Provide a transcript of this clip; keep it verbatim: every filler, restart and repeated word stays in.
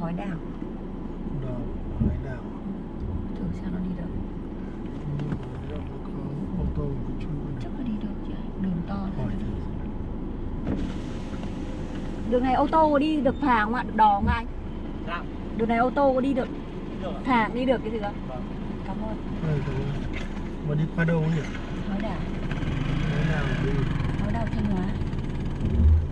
hói đào. Đào, hói đào. Thử sao nó đi được. Nhưng mà nó có ô tô một chút. Chắc là đi được chứ. Đường to. Hỏi Đường này ô tô có đi được phà không ạ? Được đò không anh? Dạ. Đường này ô tô có đi được Được ạ. phà đi được cái gì không? Vâng. Cảm ơn. Đây, mà đi qua đâu nhỉ? Hói đào. Hói đào đi. Hói đào Thanh Hóa.